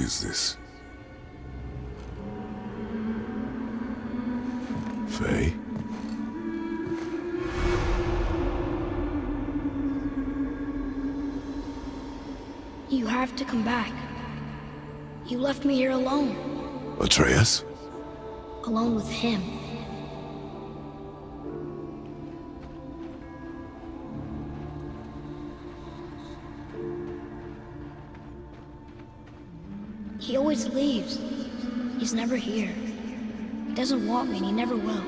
is this? Faye? You have to come back. You left me here alone. Atreus? Alone with him. He always leaves. He's never here. He doesn't want me and he never will.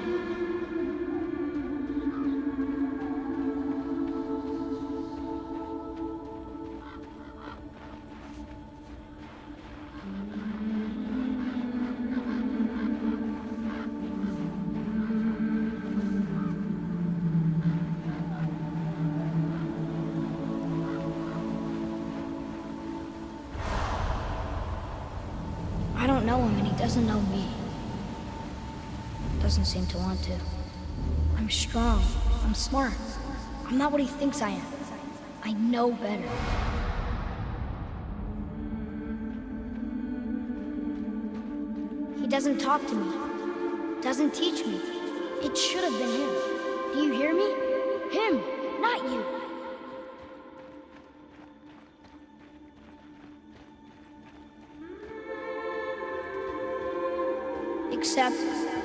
I don't know him and he doesn't know me. Doesn't seem to want to. I'm strong. I'm smart. I'm not what he thinks I am. I know better. He doesn't talk to me. Doesn't teach me. It should have been him. Do you hear me? Him, not you. Except,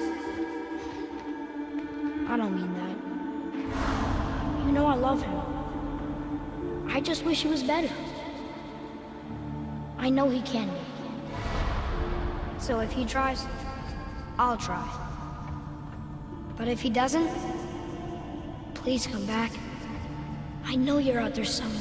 I don't mean that. You know I love him. I just wish he was better. I know he can be. So if he tries, I'll try. But if he doesn't, please come back. I know you're out there somewhere.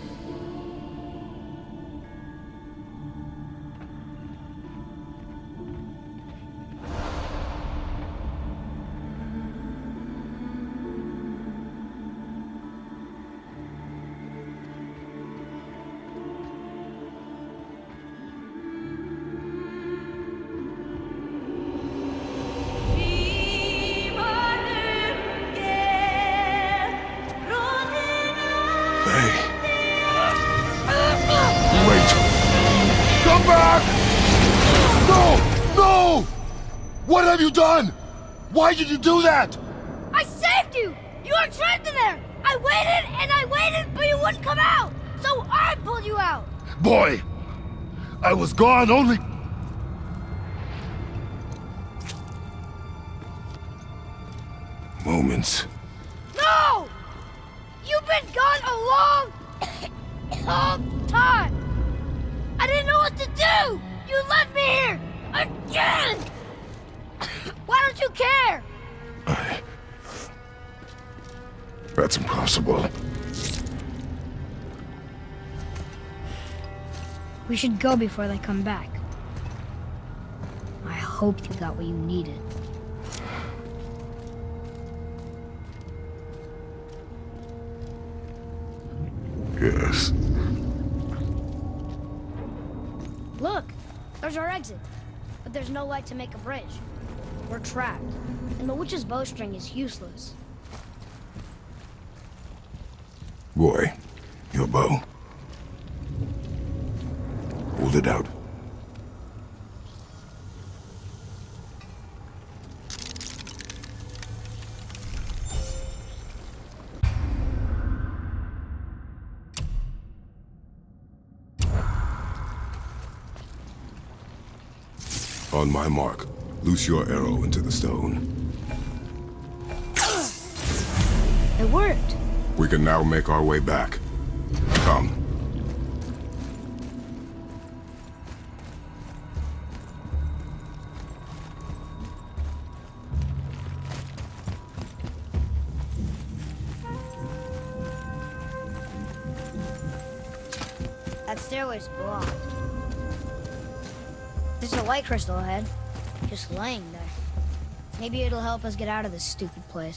What have you done? Why did you do that? I saved you! You were trapped in there! I waited, but you wouldn't come out! So I pulled you out! Boy, I was gone only... moments. No! You've been gone a long time! I didn't know what to do! You left me here! Again! Why don't you care? That's impossible. We should go before they come back. I hope you got what you needed. Yes. Look, there's our exit. But there's no light to make a bridge. We're trapped, and the witch's bowstring is useless. Boy, your bow. Hold it out. On my mark, loose your arrow into the stone. It worked. We can now make our way back. Come. That stairway's blocked. There's a light crystal ahead, just laying there. Maybe it'll help us get out of this stupid place.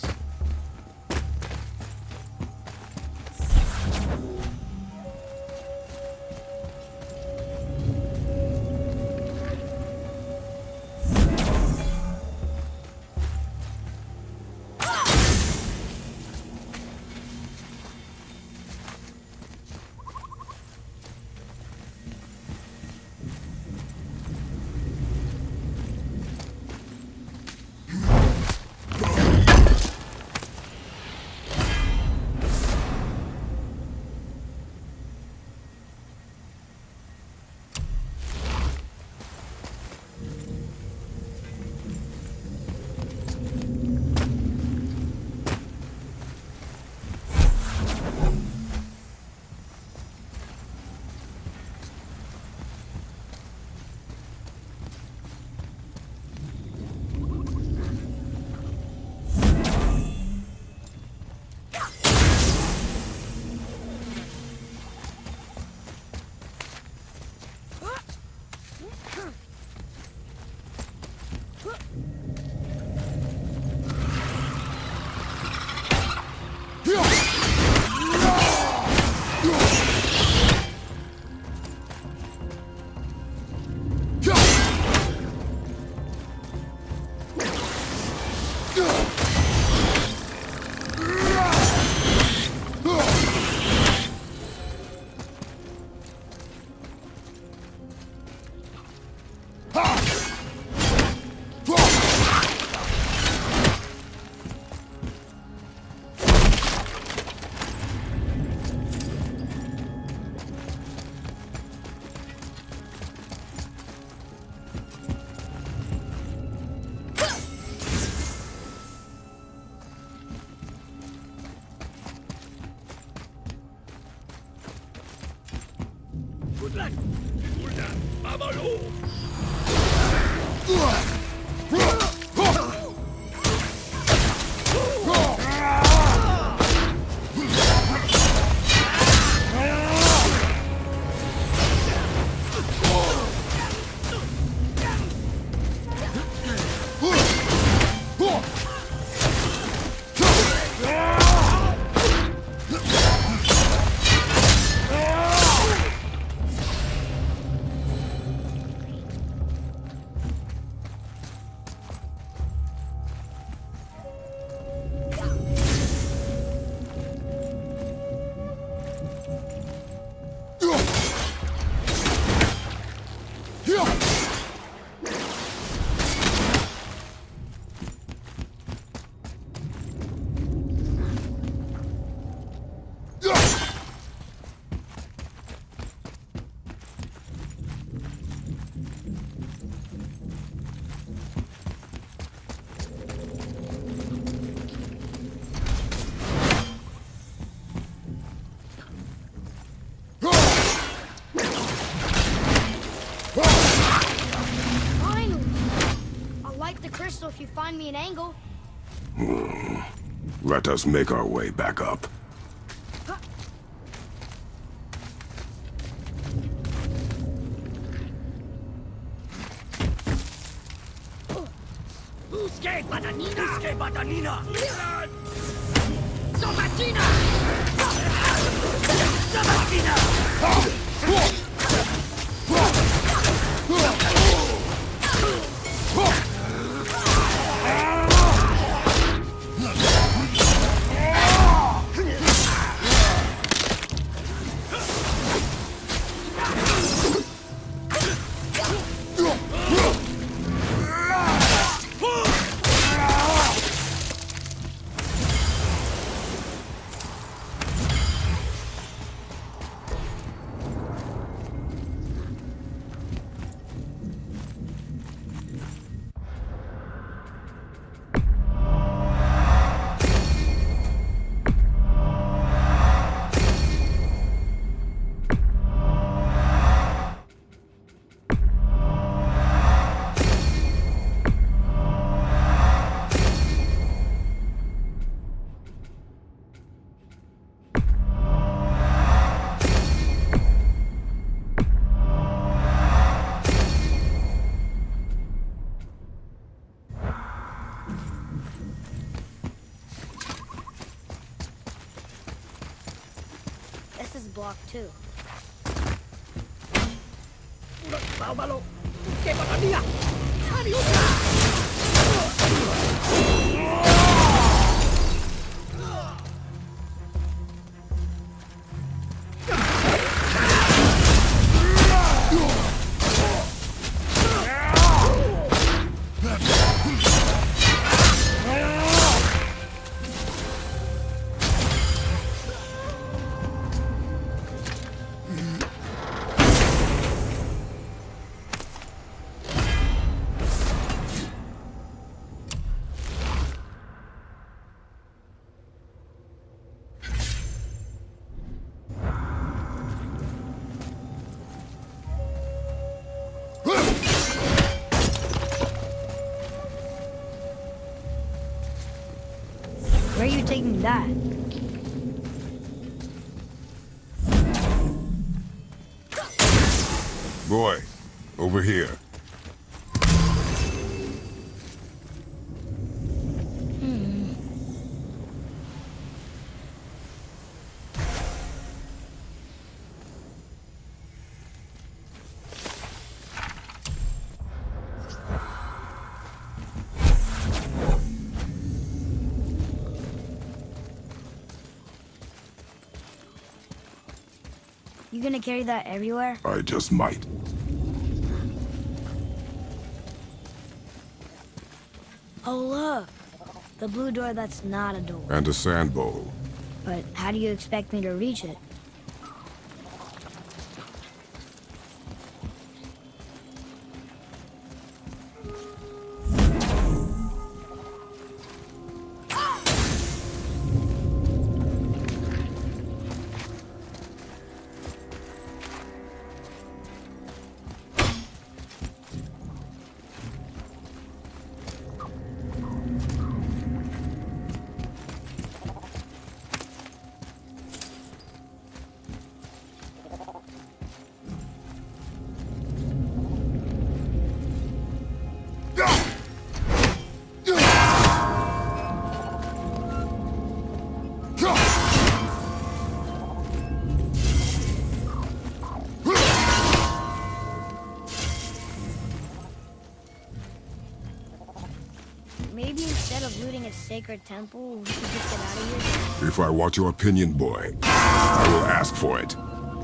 If you find me an angle. Let us make our way back up. Busque Batanina! Busque Batanina! Somatina! Somatina! This is block 2. Bárbaro! ¡Busque Batanina! ¡Adiós! Where are you taking that? Boy, over here. You gonna carry that everywhere? I just might. Oh, look. The blue door that's not a door. And a sand bowl. But how do you expect me to reach it? instead of looting a sacred temple, we could just get out of here? If I want your opinion, boy, I will ask for it.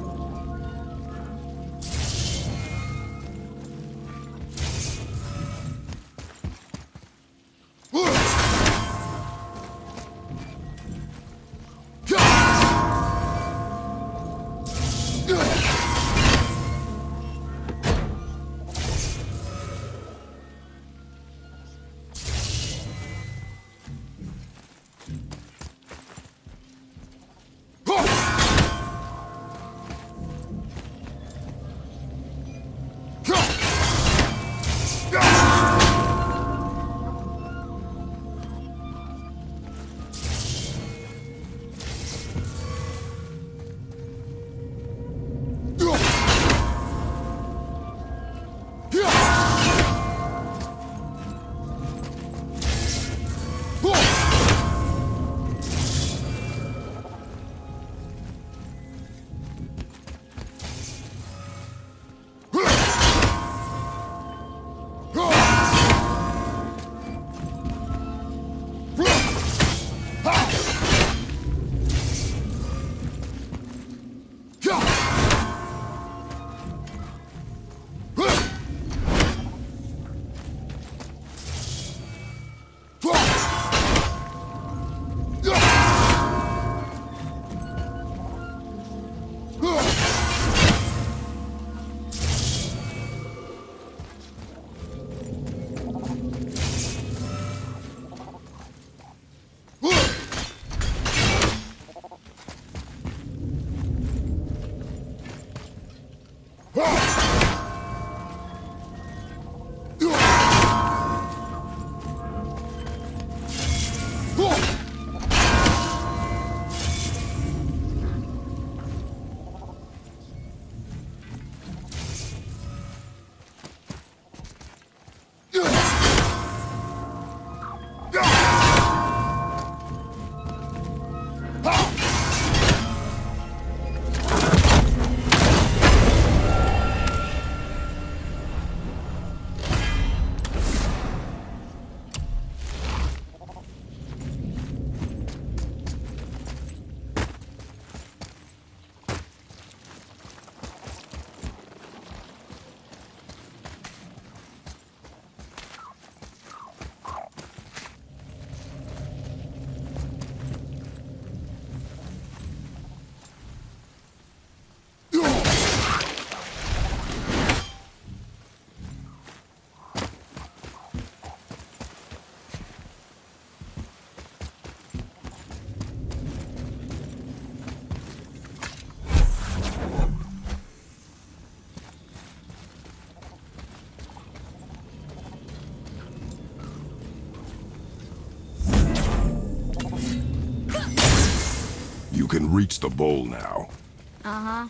You can reach the bowl now. Uh-huh.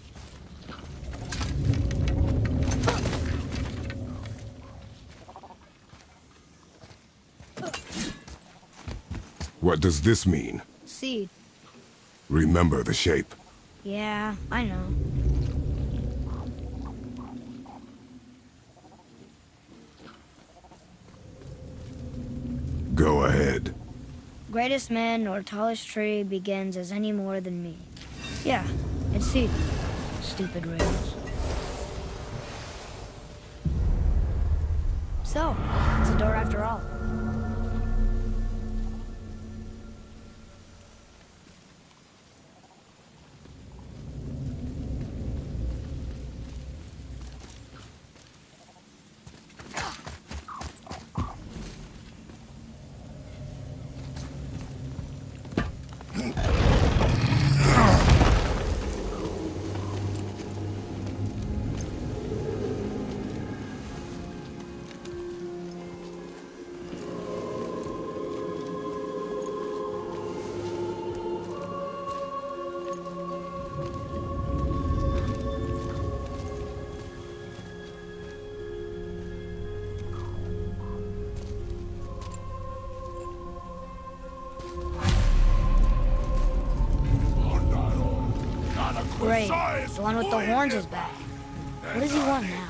What does this mean? Seed. Remember the shape. Yeah, I know. Go ahead. Greatest man nor tallest tree begins as any more than me. Yeah, it's Seed. Stupid rails. So, it's a door after all. Great. The one with the horns is back. What does he want now?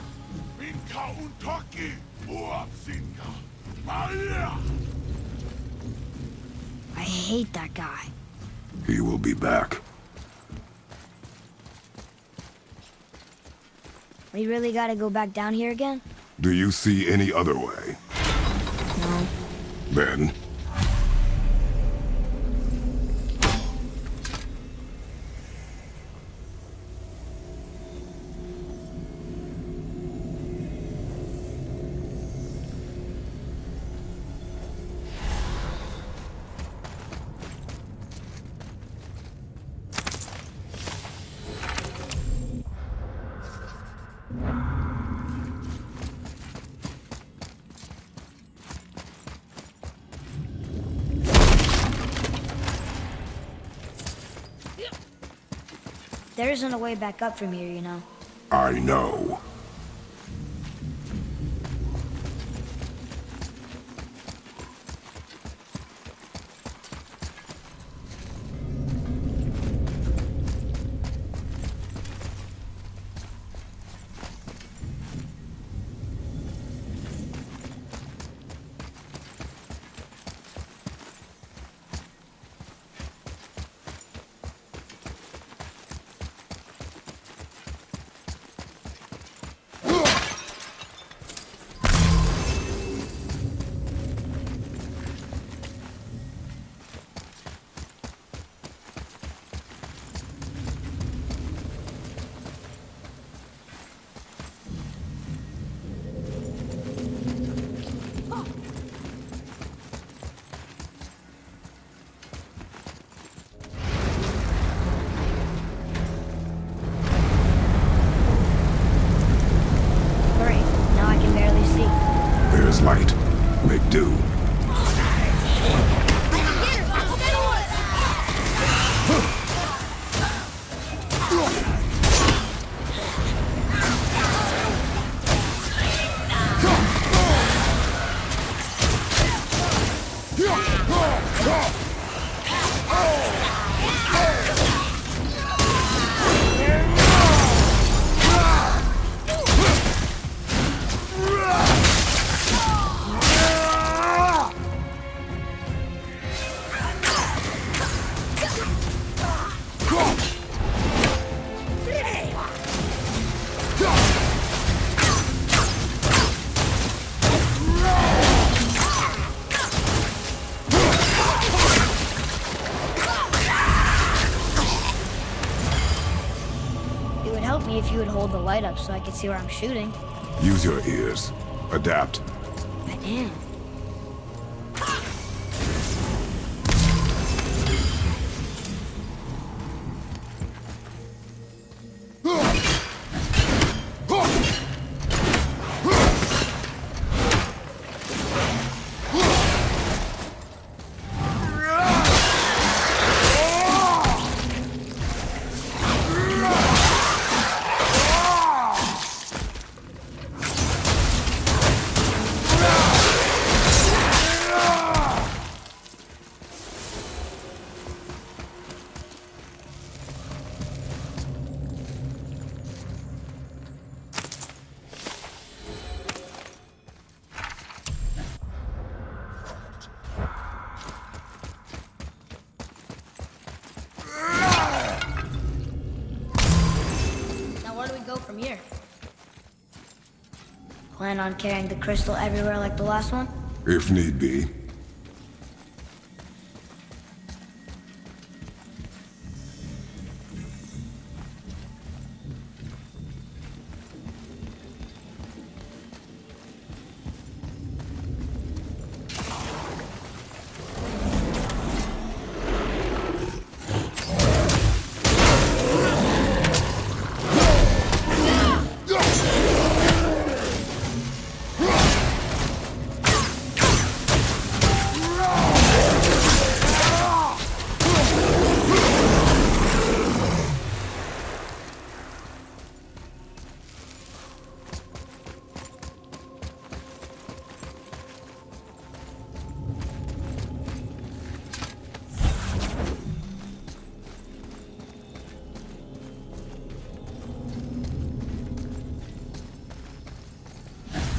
I hate that guy. He will be back. We really gotta go back down here again? Do you see any other way? No. Then... There isn't a way back up from here, you know. I know. Light. Make do. If you would hold the light up so I could see where I'm shooting. Use your ears. Adapt. I am. From here. Plan on carrying the crystal everywhere like the last one? If need be.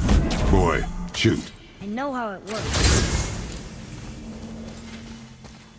Boy, shoot. I know how it works.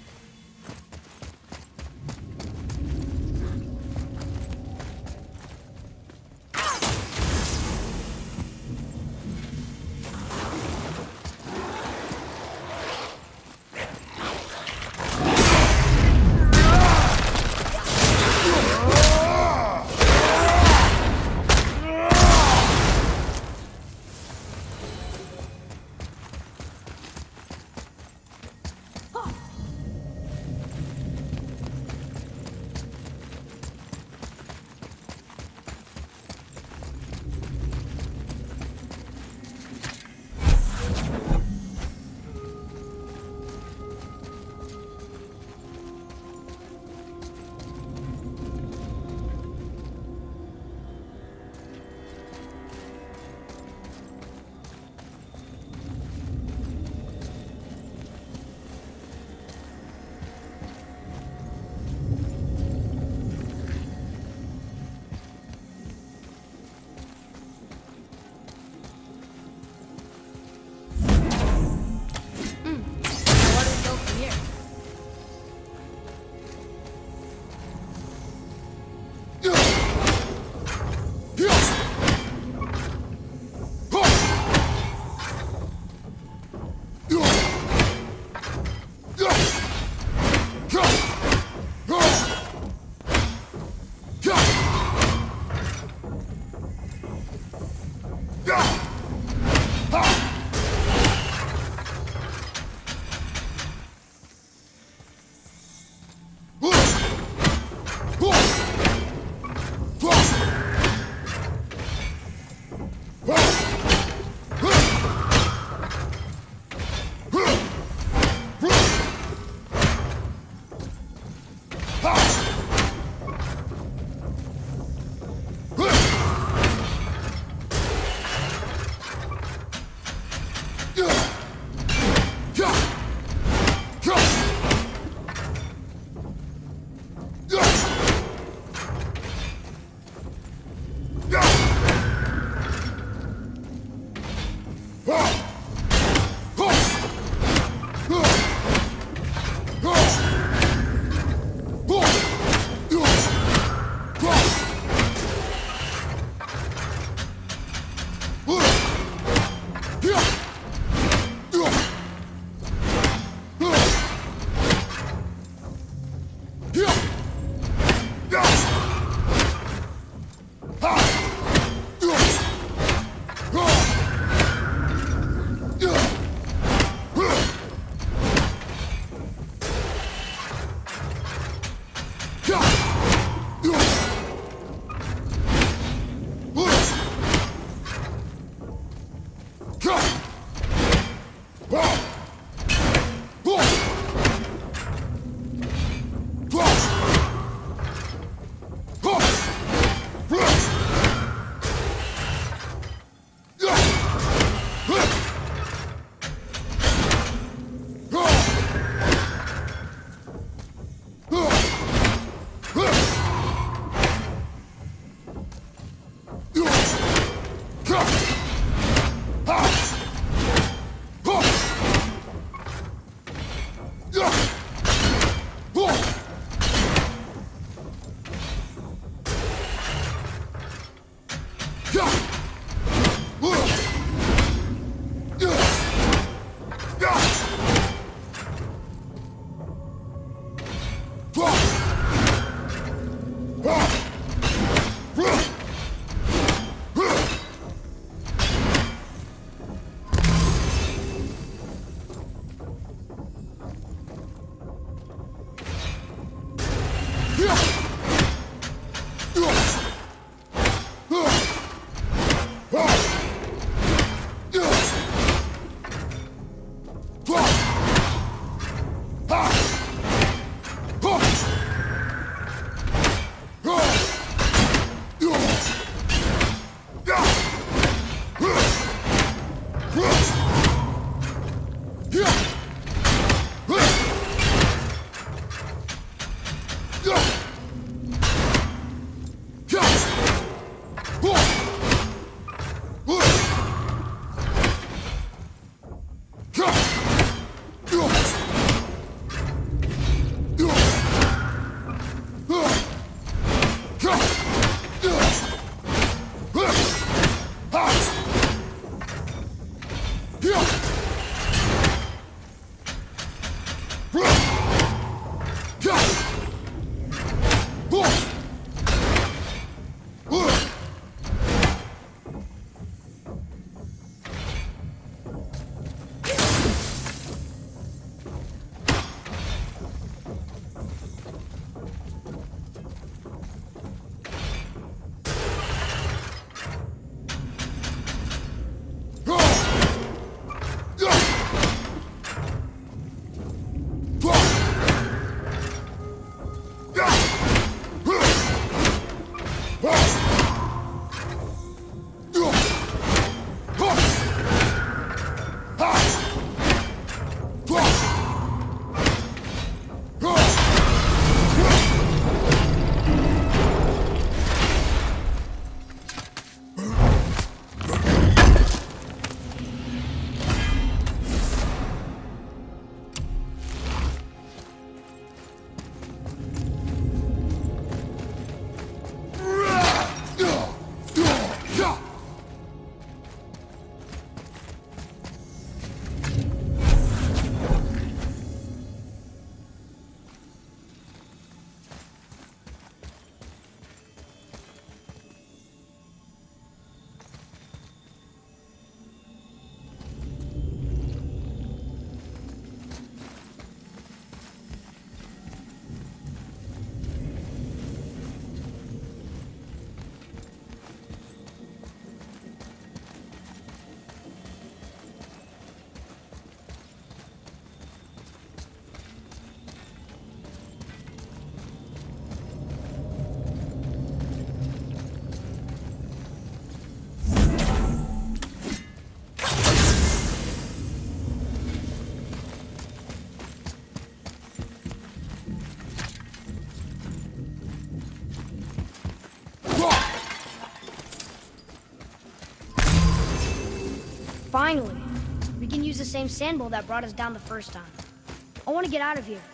Finally. We can use the same sandbowl that brought us down the first time. I want to get out of here.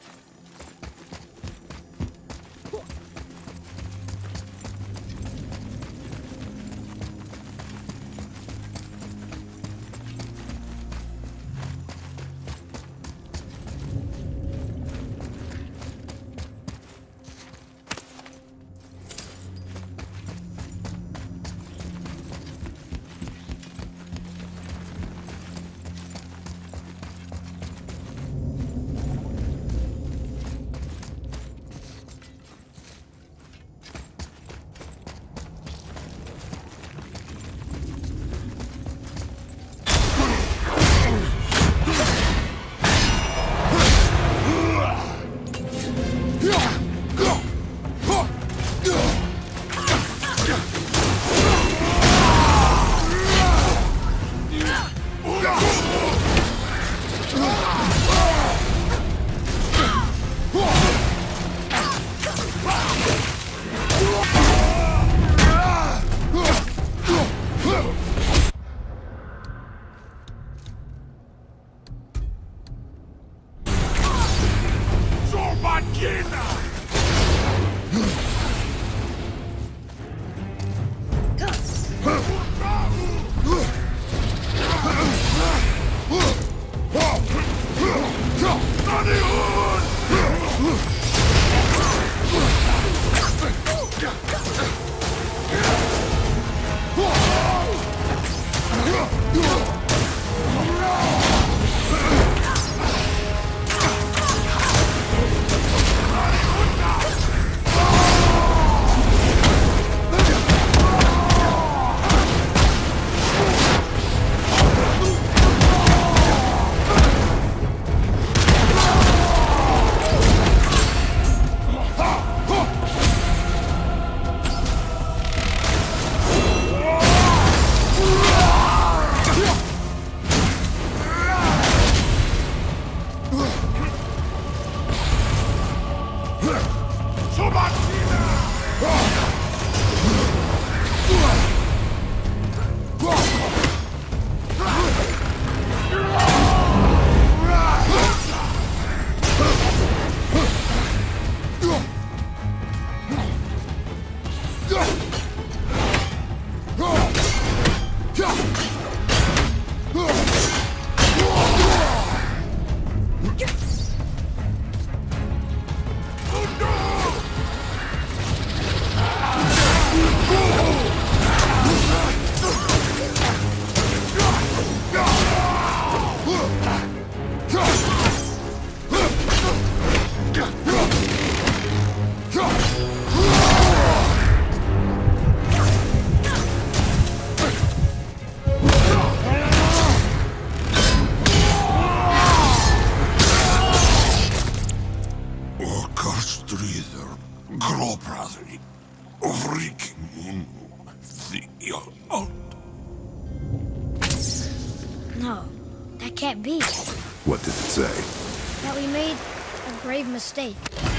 No, that can't be. What did it say? That we made a grave mistake.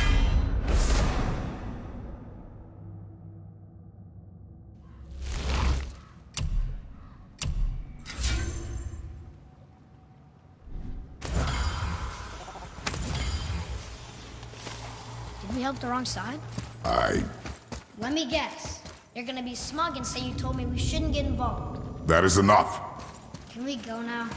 Did we help the wrong side? Let me guess. You're gonna be smug and say you told me we shouldn't get involved. That is enough. Can we go now?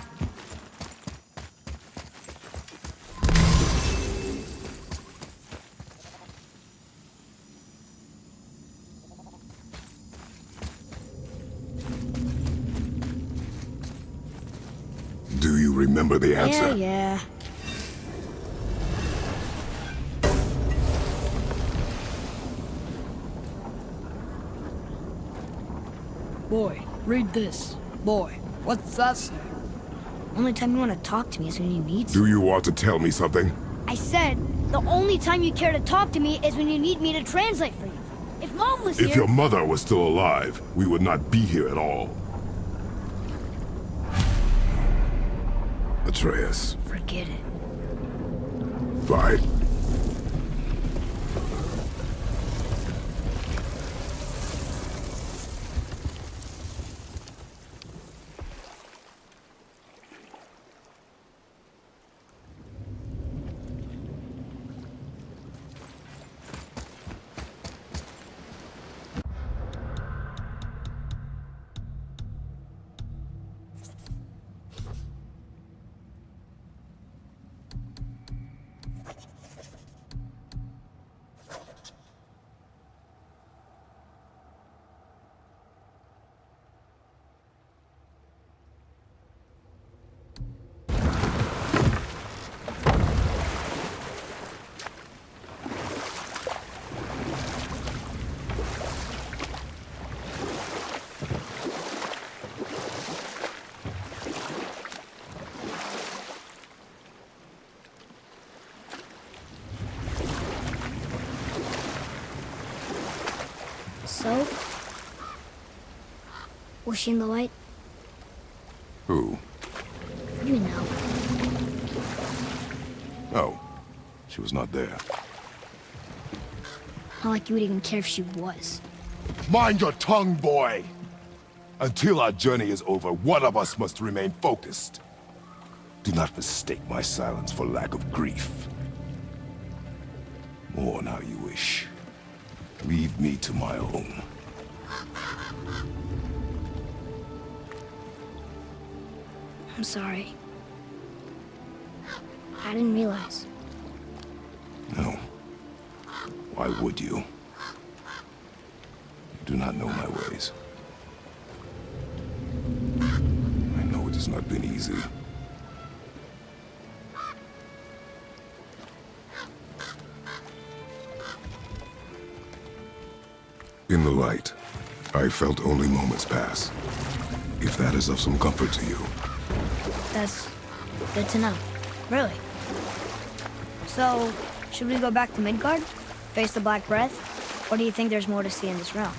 Do you remember the answer? Yeah. Boy, read this. Boy, what's that say? Only time you want to talk to me is when you need to. Do you want to tell me something? I said, the only time you care to talk to me is when you need me to translate for you. If Mom was here... If your mother was still alive, we would not be here at all. Atreus. Forget it. Fine. So? Was she in the light? Who? You know. No. She was not there. Not like you would even care if she was. Mind your tongue, boy! Until our journey is over, one of us must remain focused. Do not mistake my silence for lack of grief. Mourn how you wish. Leave me to my own. I'm sorry. I didn't realize. No. Why would you? You do not know my ways. I know it has not been easy. In the light, I felt only moments pass. If that is of some comfort to you. That's good to know. Really. So, should we go back to Midgard? Face the Black Breath? Or do you think there's more to see in this realm?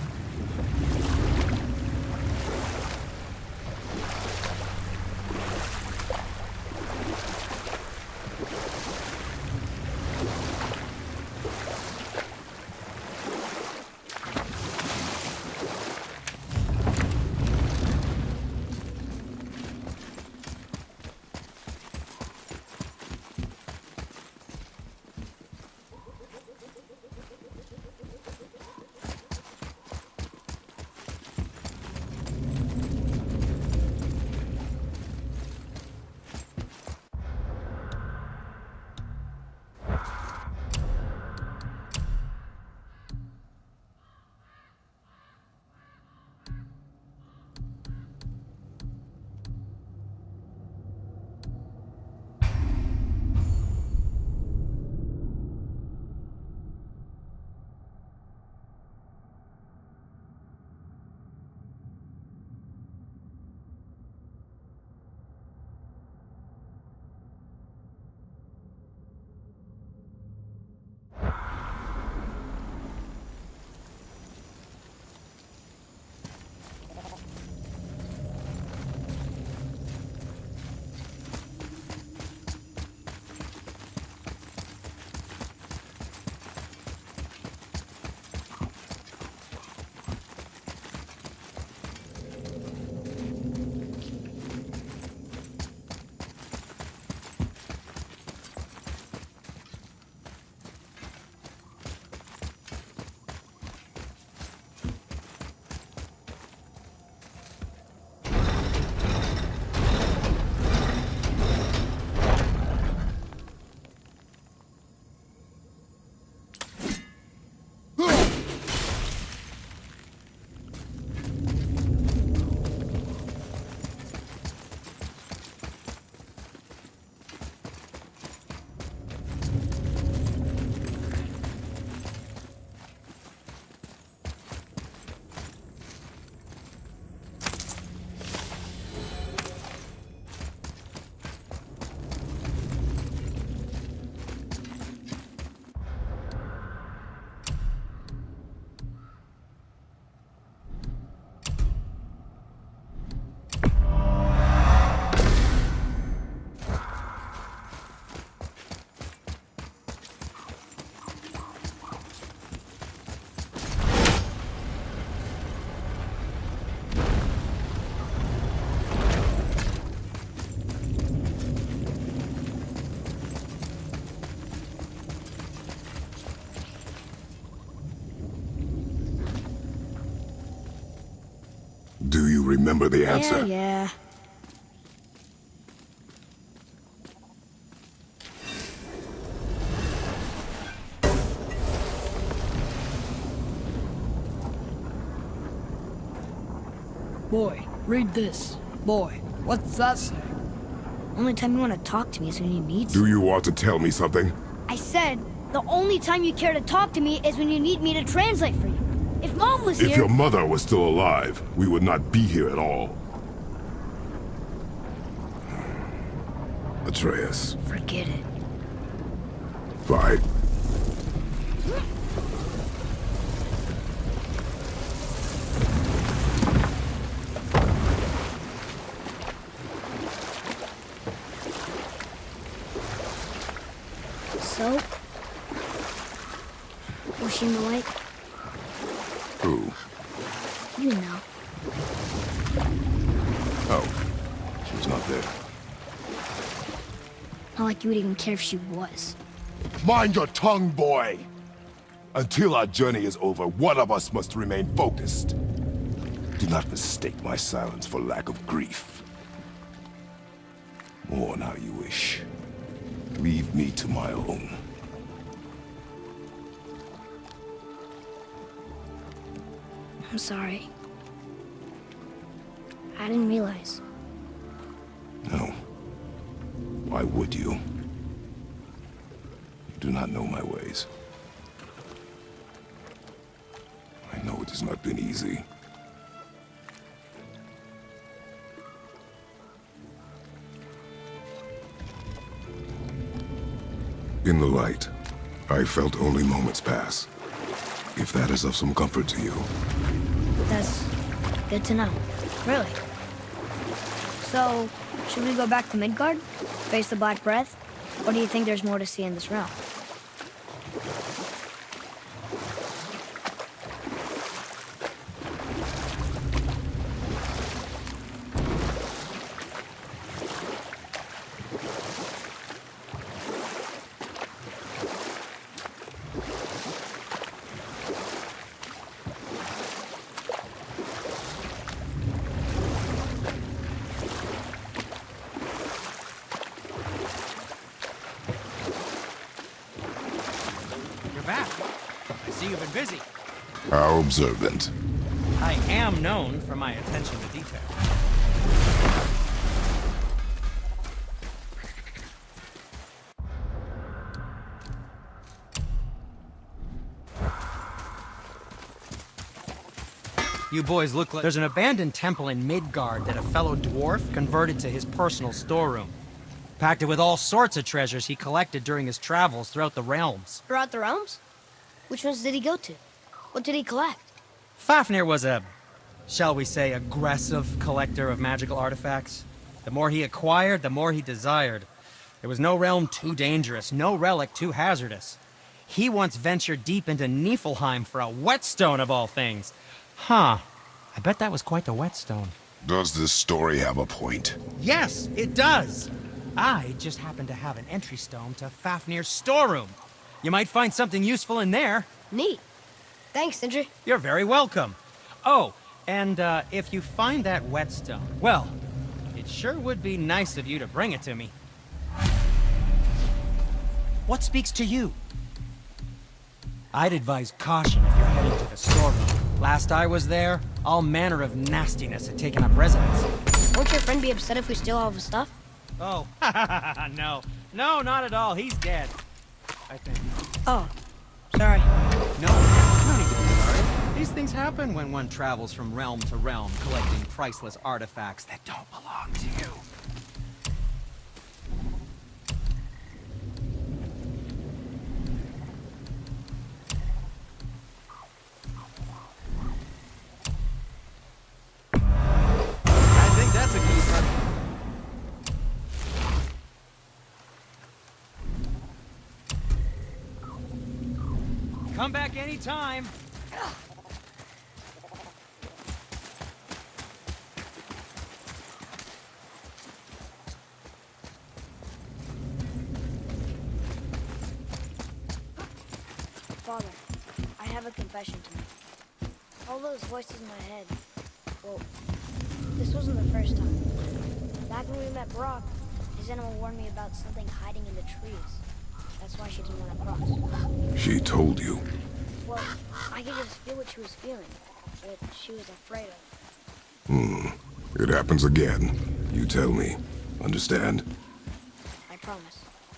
Do you remember the answer? Yeah. Boy, read this. Boy, what's that say? Only time you want to talk to me is when you need Do you want to tell me something? I said, the only time you care to talk to me is when you need me to translate for you. If Mom was If here... your mother was still alive, we would not be here at all. Atreus. Forget it. Fine. Moonlight? Who? You know. Oh, she was not there. Not like you would even care if she was. Mind your tongue, boy! Until our journey is over, one of us must remain focused. Do not mistake my silence for lack of grief. Mourn how you wish. Leave me to my own. I'm sorry. I didn't realize. No. Why would you? You do not know my ways. I know it has not been easy. In the light, I felt only moments pass. If that is of some comfort to you. That's good to know. Really. So, should we go back to Midgard? Face the Black Breath? Or do you think there's more to see in this realm? I see you've been busy. How observant. I am known for my attention to detail. You boys look like... There's an abandoned temple in Midgard that a fellow dwarf converted to his personal storeroom. Packed it with all sorts of treasures he collected during his travels throughout the realms. Throughout the realms? Which ones did he go to? What did he collect? Fafnir was a, shall we say, aggressive collector of magical artifacts. The more he acquired, the more he desired. There was no realm too dangerous, no relic too hazardous. He once ventured deep into Niflheim for a whetstone of all things. Huh. I bet that was quite the whetstone. Does this story have a point? Yes, it does. I just happen to have an entry stone to Fafnir's storeroom. You might find something useful in there. Neat. Thanks, Sindri. You're very welcome. Oh, and if you find that whetstone, well, it sure would be nice of you to bring it to me. What speaks to you? I'd advise caution if you're heading to the storeroom. Last I was there, all manner of nastiness had taken up residence. Won't your friend be upset if we steal all of his stuff? Oh, no. No, not at all. He's dead, I think. Oh, sorry. No, no need to be sorry. These things happen when one travels from realm to realm, collecting priceless artifacts that don't belong to you. I think that's a keeper. Come back anytime. Father, I have a confession to make. All those voices in my head, well, this wasn't the first time. Back when we met Brock, his animal warned me about something hiding in the trees. That's why she didn't want to cross. She told you. Well, I could just feel what she was feeling, what she was afraid of. It happens again. You tell me. Understand? I promise.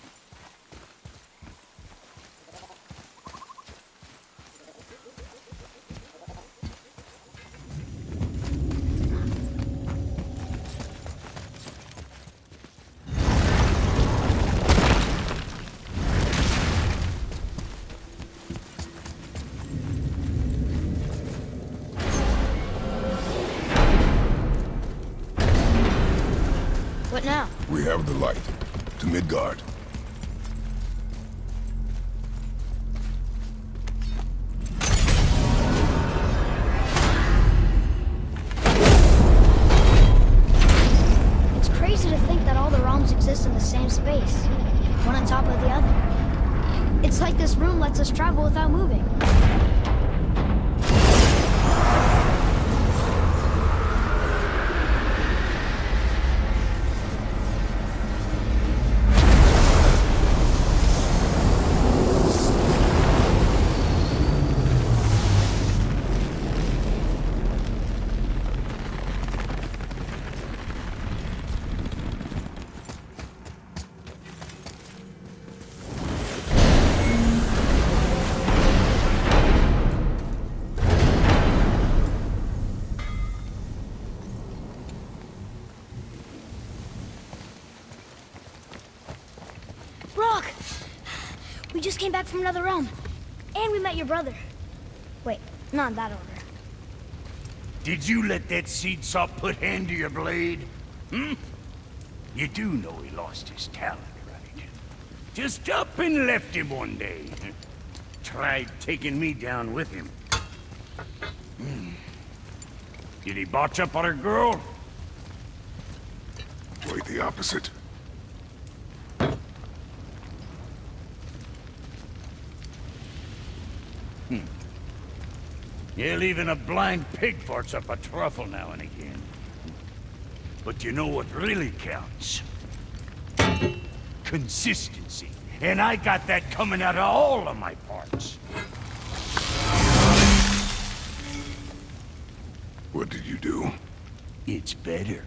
What now? We have the light. To Midgard. moving. Rock! We just came back from another realm. And we met your brother. Wait, not in that order. Did you let that seed saw put hand to your blade? Hmm? You do know he lost his talent, right? Just up and left him one day. Tried taking me down with him. Did he botch up on a girl? Quite the opposite. Yeah, even a blind pig farts up a truffle now and again. But you know what really counts? Consistency. And I got that coming out of all of my parts. What did you do? It's better.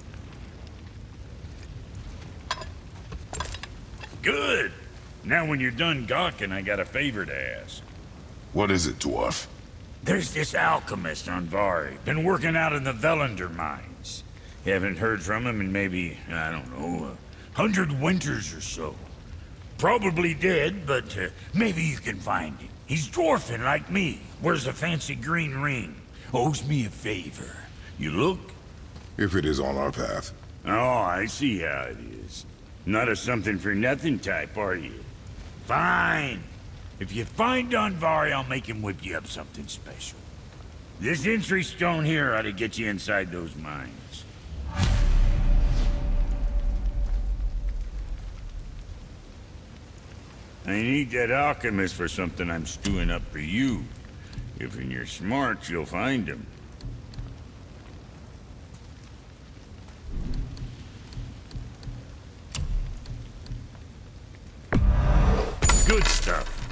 Good! Now when you're done gawking, I got a favor to ask. What is it, dwarf? There's this alchemist on Vari. Been working out in the Velander mines. Haven't heard from him in maybe, I don't know, 100 winters or so. Probably dead, but maybe you can find him. He's dwarfing like me. Wears a fancy green ring. Owes me a favor. You look? If it is on our path. Oh, I see how it is. Not a something-for-nothing type, are you? Fine. If you find Donvari, I'll make him whip you up something special. This entry stone here ought to get you inside those mines. I need that alchemist for something I'm stewing up for you. If you're smart, you'll find him. Good stuff.